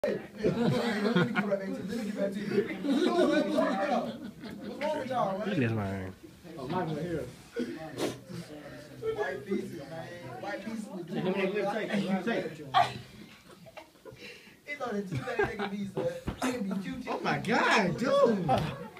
Let me get right back to you. Let me get back to you. What's wrong with y'all, man? This man. Oh, Michael here. White pieces, man. White pieces with Take him in there, take. It's only two things they can be, sir. They can be cute. Oh my God, dude.